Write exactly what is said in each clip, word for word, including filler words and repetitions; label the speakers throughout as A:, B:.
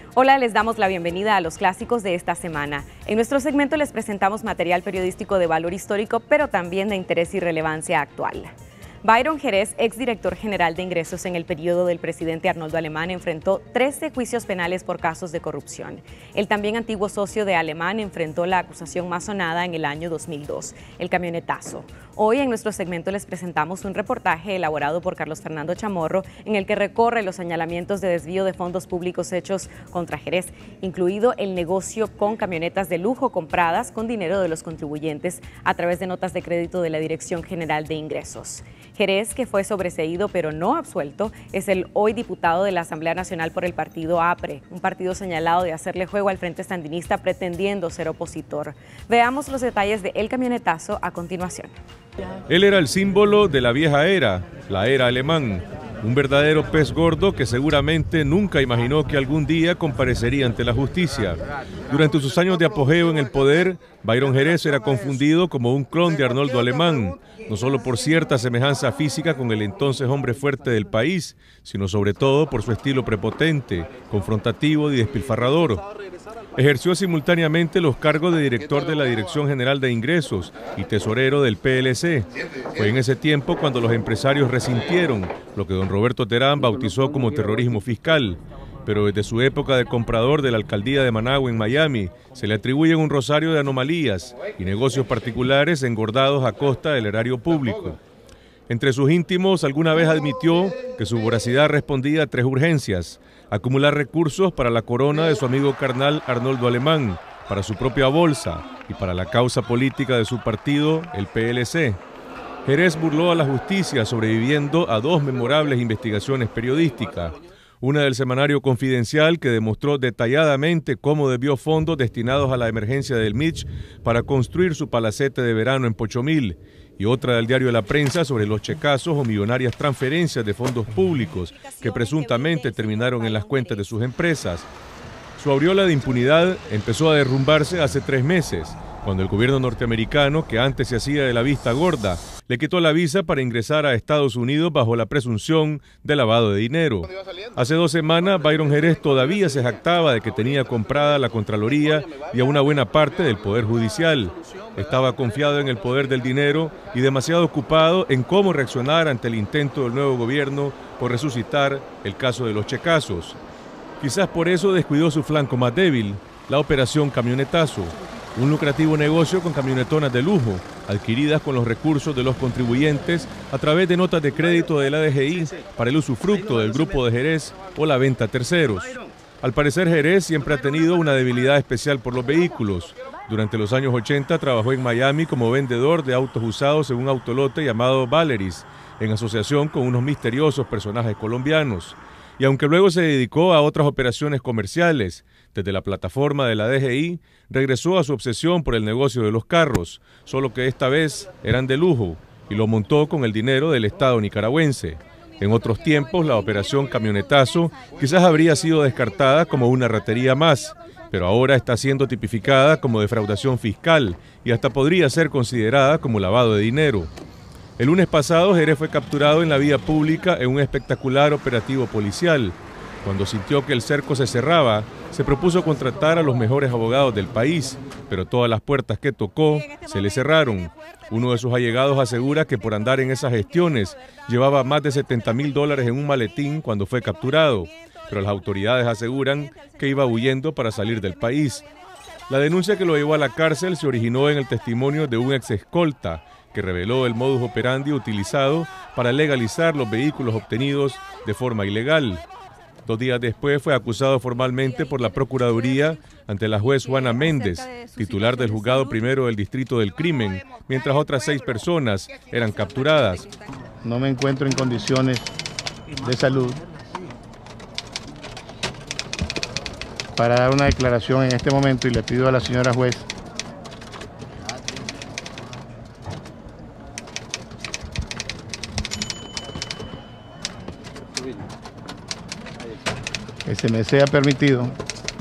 A: Hola, les damos la bienvenida a los clásicos de esta semana. En nuestro segmento les presentamos material periodístico de valor histórico, pero también de interés y relevancia actual. Byron Jerez, exdirector general de ingresos en el periodo del presidente Arnoldo Alemán, enfrentó trece juicios penales por casos de corrupción. El también antiguo socio de Alemán enfrentó la acusación más sonada en el año dos mil dos, el camionetazo. Hoy en nuestro segmento les presentamos un reportaje elaborado por Carlos Fernando Chamorro en el que recorre los señalamientos de desvío de fondos públicos hechos contra Jerez, incluido el negocio con camionetas de lujo compradas con dinero de los contribuyentes a través de notas de crédito de la Dirección General de Ingresos. Jerez, que fue sobreseído pero no absuelto, es el hoy diputado de la Asamblea Nacional por el partido APRE, un partido señalado de hacerle juego al Frente Sandinista pretendiendo ser opositor. Veamos los detalles de El Camionetazo a continuación.
B: Él era el símbolo de la vieja era, la era alemán, un verdadero pez gordo que seguramente nunca imaginó que algún día comparecería ante la justicia. Durante sus años de apogeo en el poder, Byron Jerez era confundido como un clon de Arnoldo Alemán, no solo por cierta semejanza física con el entonces hombre fuerte del país, sino sobre todo por su estilo prepotente, confrontativo y despilfarrador. Ejerció simultáneamente los cargos de director de la Dirección General de Ingresos y tesorero del P L C. Fue en ese tiempo cuando los empresarios resintieron lo que don Roberto Terán bautizó como terrorismo fiscal. Pero desde su época de comprador de la alcaldía de Managua en Miami, se le atribuyen un rosario de anomalías y negocios particulares engordados a costa del erario público. Entre sus íntimos, alguna vez admitió que su voracidad respondía a tres urgencias: acumular recursos para la corona de su amigo carnal Arnoldo Alemán, para su propia bolsa y para la causa política de su partido, el P L C. Jerez burló a la justicia sobreviviendo a dos memorables investigaciones periodísticas. Una del semanario Confidencial, que demostró detalladamente cómo desvió fondos destinados a la emergencia del Mitch para construir su palacete de verano en Pochomil, y otra del diario La Prensa sobre los checazos o millonarias transferencias de fondos públicos que presuntamente terminaron en las cuentas de sus empresas. Su aureola de impunidad empezó a derrumbarse hace tres meses, cuando el gobierno norteamericano, que antes se hacía de la vista gorda, le quitó la visa para ingresar a Estados Unidos bajo la presunción de lavado de dinero. Hace dos semanas, Byron Jerez todavía se jactaba de que tenía comprada la Contraloría y a una buena parte del Poder Judicial. Estaba confiado en el poder del dinero y demasiado ocupado en cómo reaccionar ante el intento del nuevo gobierno por resucitar el caso de los checazos. Quizás por eso descuidó su flanco más débil, la operación Camionetazo, un lucrativo negocio con camionetonas de lujo, adquiridas con los recursos de los contribuyentes a través de notas de crédito de la D G I para el usufructo del grupo de Jerez o la venta a terceros. Al parecer, Jerez siempre ha tenido una debilidad especial por los vehículos. Durante los años ochenta trabajó en Miami como vendedor de autos usados en un autolote llamado Valeris, en asociación con unos misteriosos personajes colombianos. Y aunque luego se dedicó a otras operaciones comerciales, desde la plataforma de la D G I, regresó a su obsesión por el negocio de los carros, solo que esta vez eran de lujo, y lo montó con el dinero del Estado nicaragüense. En otros tiempos, la operación Camionetazo quizás habría sido descartada como una ratería más, pero ahora está siendo tipificada como defraudación fiscal y hasta podría ser considerada como lavado de dinero. El lunes pasado, Jerez fue capturado en la vía pública en un espectacular operativo policial. Cuando sintió que el cerco se cerraba, se propuso contratar a los mejores abogados del país, pero todas las puertas que tocó se le cerraron. Uno de sus allegados asegura que por andar en esas gestiones llevaba más de setenta mil dólares en un maletín cuando fue capturado, pero las autoridades aseguran que iba huyendo para salir del país. La denuncia que lo llevó a la cárcel se originó en el testimonio de un ex escolta, que reveló el modus operandi utilizado para legalizar los vehículos obtenidos de forma ilegal. Dos días después fue acusado formalmente por la Procuraduría ante la juez Juana Méndez, titular del Juzgado Primero del Distrito del Crimen, mientras otras seis personas eran capturadas.
C: No me encuentro en condiciones de salud para dar una declaración en este momento y le pido a la señora juez que se me sea permitido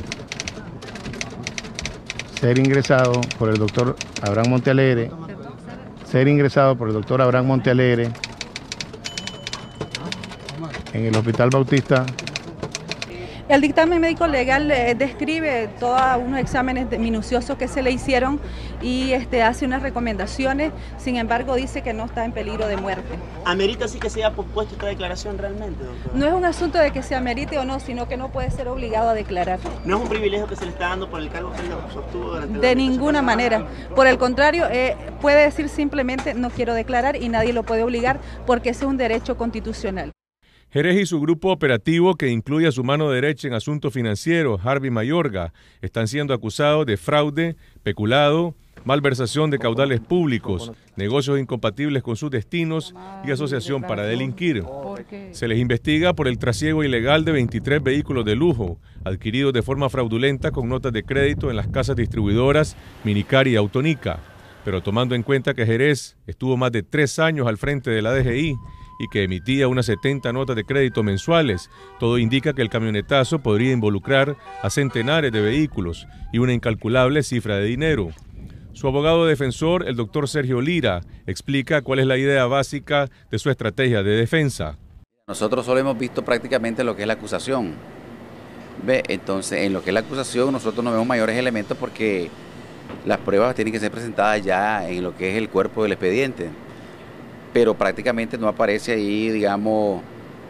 C: ser ingresado por el doctor Abraham Montealegre, ser ingresado por el doctor Abraham Montealegre en el Hospital Bautista
D: El dictamen médico legal eh, describe todos unos exámenes de, minuciosos que se le hicieron y este, hace unas recomendaciones, sin embargo dice que no está en peligro de muerte.
E: ¿Amerita así que se haya pospuesto esta declaración realmente, doctora?
D: No es un asunto de que se amerite o no, sino que no puede ser obligado a declarar.
E: ¿No es un privilegio que se le está dando por el cargo que él obtuvo durante
D: De ninguna manera. Por el contrario, eh, puede decir simplemente no quiero declarar y nadie lo puede obligar porque ese es un derecho constitucional.
B: Jerez y su grupo operativo, que incluye a su mano derecha en asuntos financieros, Harvey Mayorga, están siendo acusados de fraude, peculado, malversación de caudales públicos, negocios incompatibles con sus destinos y asociación para delinquir. Se les investiga por el trasiego ilegal de veintitrés vehículos de lujo, adquiridos de forma fraudulenta con notas de crédito en las casas distribuidoras Minicar y Autonica. Pero tomando en cuenta que Jerez estuvo más de tres años al frente de la D G I, y que emitía unas setenta notas de crédito mensuales, todo indica que el camionetazo podría involucrar a centenares de vehículos y una incalculable cifra de dinero. Su abogado defensor, el doctor Sergio Lira, explica cuál es la idea básica de su estrategia de defensa.
F: Nosotros solo hemos visto prácticamente lo que es la acusación. ¿Ve? Entonces, en lo que es la acusación, nosotros no vemos mayores elementos porque las pruebas tienen que ser presentadas ya en lo que es el cuerpo del expediente. Pero prácticamente no aparece ahí, digamos,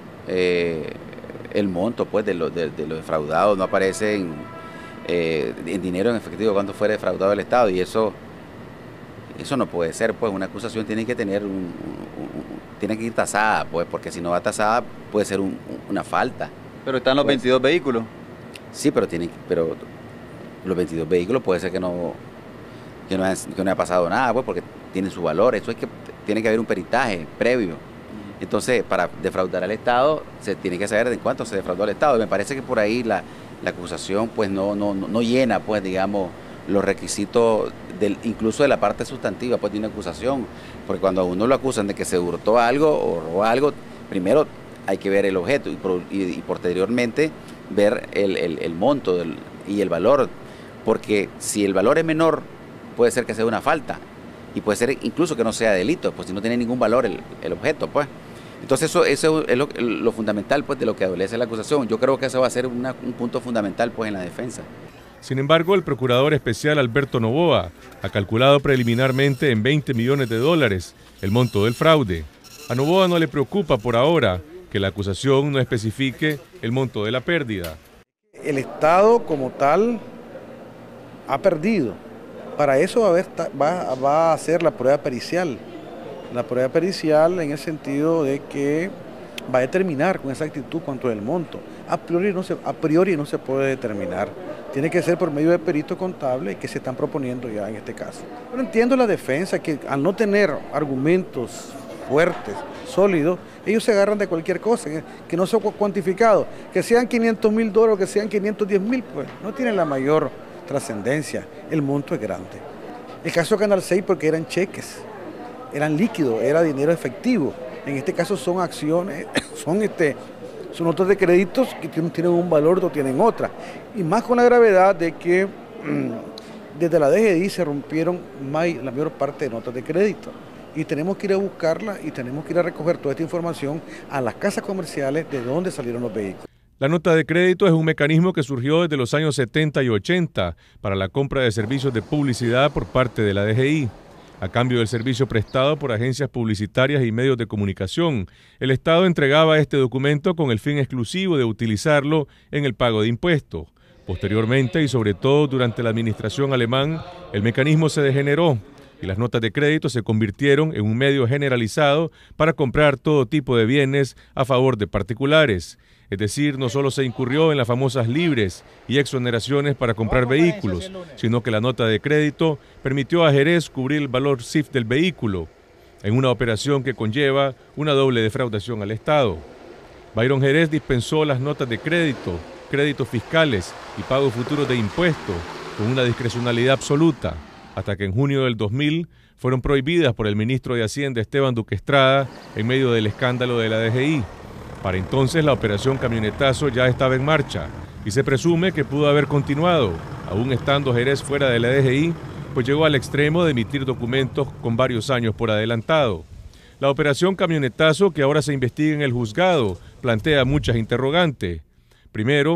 F: eh, el monto pues, de los de, de lo defraudados, no aparece en, eh, en dinero en efectivo cuánto fue defraudado el Estado, y eso eso no puede ser, pues una acusación tiene que tener un, un, un, tiene que ir tasada, pues, porque si no va tasada puede ser un, una falta.
G: Pero están los pues, veintidós vehículos.
F: Sí, pero tiene, pero los veintidós vehículos puede ser que no que no, es, que no haya pasado nada, pues, porque tienen su valor. Eso es que tiene que haber un peritaje previo. Entonces, para defraudar al Estado, se tiene que saber de cuánto se defraudó al Estado. Y me parece que por ahí la, la acusación pues no, no, no llena, pues, digamos, los requisitos del, incluso de la parte sustantiva pues, de una acusación. Porque cuando a uno lo acusan de que se hurtó algo o robó algo, primero hay que ver el objeto y, por, y, y posteriormente ver el, el, el monto del, y el valor. Porque si el valor es menor, puede ser que sea una falta. Y puede ser incluso que no sea delito, pues si no tiene ningún valor el, el objeto, pues. Entonces eso, eso es lo, lo fundamental, pues, de lo que adolece la acusación. Yo creo que eso va a ser una, un punto fundamental, pues, en la defensa.
B: Sin embargo, el procurador especial Alberto Novoa ha calculado preliminarmente en veinte millones de dólares el monto del fraude. A Novoa no le preocupa por ahora que la acusación no especifique el monto de la pérdida.
H: El Estado como tal ha perdido. Para eso va a, haber, va, va a hacer la prueba pericial. La prueba pericial en el sentido de que va a determinar con exactitud cuánto es el monto. A priori no se, a priori no se puede determinar. Tiene que ser por medio de perito contable que se están proponiendo ya en este caso. Pero entiendo la defensa que al no tener argumentos fuertes, sólidos, ellos se agarran de cualquier cosa, que no sea cuantificado. Que sean quinientos mil dólares o que sean quinientos diez mil, pues no tienen la mayor trascendencia, el monto es grande. El caso de Canal seis porque eran cheques, eran líquidos, era dinero efectivo. En este caso son acciones, son, este, son notas de créditos que tienen un valor, otros tienen otra. Y más con la gravedad de que mmm, desde la D G I se rompieron más, la mayor parte de notas de crédito. Y tenemos que ir a buscarla y tenemos que ir a recoger toda esta información a las casas comerciales de donde salieron los vehículos.
B: La nota de crédito es un mecanismo que surgió desde los años setenta y ochenta para la compra de servicios de publicidad por parte de la D G I. A cambio del servicio prestado por agencias publicitarias y medios de comunicación, el Estado entregaba este documento con el fin exclusivo de utilizarlo en el pago de impuestos. Posteriormente, y sobre todo durante la administración alemán, el mecanismo se degeneró y las notas de crédito se convirtieron en un medio generalizado para comprar todo tipo de bienes a favor de particulares. Es decir, no solo se incurrió en las famosas libres y exoneraciones para comprar vehículos, sino que la nota de crédito permitió a Jerez cubrir el valor C I F del vehículo, en una operación que conlleva una doble defraudación al Estado. Byron Jerez dispensó las notas de crédito, créditos fiscales y pagos futuros de impuestos con una discrecionalidad absoluta, hasta que en junio del dos mil fueron prohibidas por el ministro de Hacienda Esteban Duque Estrada en medio del escándalo de la D G I. Para entonces la operación Camionetazo ya estaba en marcha y se presume que pudo haber continuado, aún estando Jerez fuera de la D G I, pues llegó al extremo de emitir documentos con varios años por adelantado. La operación Camionetazo, que ahora se investiga en el juzgado, plantea muchas interrogantes. Primero,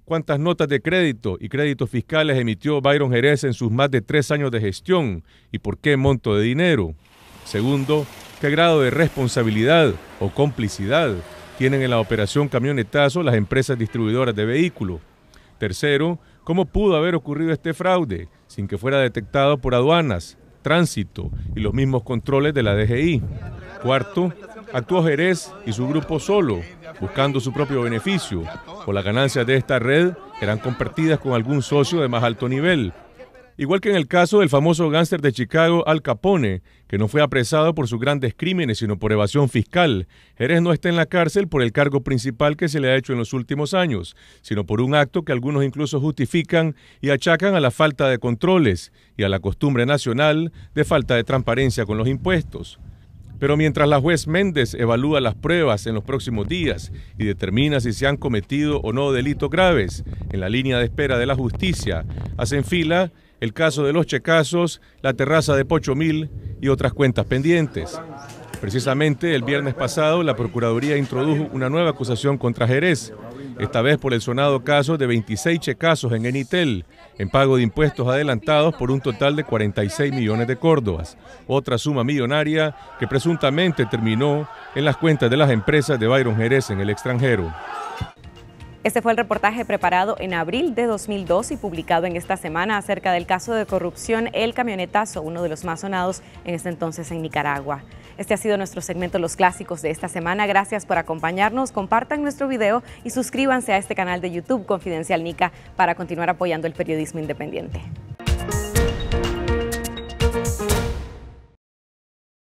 B: ¿cuántas notas de crédito y créditos fiscales emitió Byron Jerez en sus más de tres años de gestión y por qué monto de dinero? Segundo, ¿qué grado de responsabilidad o complicidad tienen en la operación camionetazo las empresas distribuidoras de vehículos? Tercero, ¿cómo pudo haber ocurrido este fraude sin que fuera detectado por aduanas, tránsito y los mismos controles de la D G I? Cuarto, ¿actuó Jerez y su grupo solo, buscando su propio beneficio, o las ganancias de esta red eran compartidas con algún socio de más alto nivel? Igual que en el caso del famoso gángster de Chicago Al Capone, que no fue apresado por sus grandes crímenes, sino por evasión fiscal, Jerez no está en la cárcel por el cargo principal que se le ha hecho en los últimos años, sino por un acto que algunos incluso justifican y achacan a la falta de controles y a la costumbre nacional de falta de transparencia con los impuestos. Pero mientras la juez Méndez evalúa las pruebas en los próximos días y determina si se han cometido o no delitos graves, en la línea de espera de la justicia, hacen fila el caso de los checazos, la terraza de Pocho Mil y otras cuentas pendientes. Precisamente el viernes pasado la Procuraduría introdujo una nueva acusación contra Jerez, esta vez por el sonado caso de veintiséis checazos en Enitel, en pago de impuestos adelantados por un total de cuarenta y seis millones de córdobas, otra suma millonaria que presuntamente terminó en las cuentas de las empresas de Byron Jerez en el extranjero.
A: Este fue el reportaje preparado en abril de dos mil dos y publicado en esta semana acerca del caso de corrupción El Camionetazo, uno de los más sonados en este entonces en Nicaragua. Este ha sido nuestro segmento Los Clásicos de esta semana. Gracias por acompañarnos, compartan nuestro video y suscríbanse a este canal de YouTube Confidencial Nica para continuar apoyando el periodismo independiente.